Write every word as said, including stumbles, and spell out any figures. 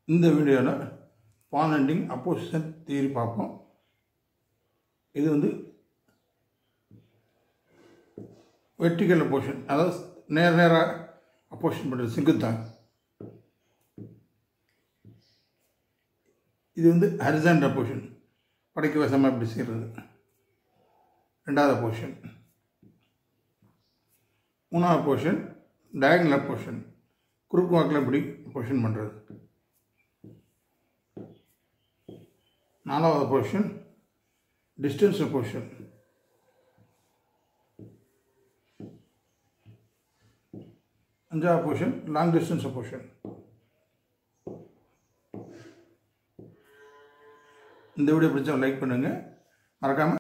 இந்த வீடியோவில் பான் ending opposition theory பார்ப்போம். இது வந்து வெர்டிக்கல் அப்போசிஷன், அதாவது நேர நேராக அப்போசிஷன் பண்ணுறது செங்குத்தான். இது வந்து ஹரிசாண்டல் அப்போசிஷன், படைக்கு வசமாக இப்படி செய்கிறது ரெண்டாவது அப்போசிஷன். மூணாவது அப்போசிஷன் டயகனல் அப்போசிஷன், குறுக்கு வாக்கில் இப்படி அப்போசிஷன் பண்ணுறது. நாலாவது அப்போசிஷன் டிஸ்டன்ஸ் அப்போசிஷன். அஞ்சாவது அப்போசிஷன் லாங் டிஸ்டன்ஸ் அப்போசிஷன். இந்த வீடியோ பிடிச்சா லைக் பண்ணுங்கள், மறக்காமல்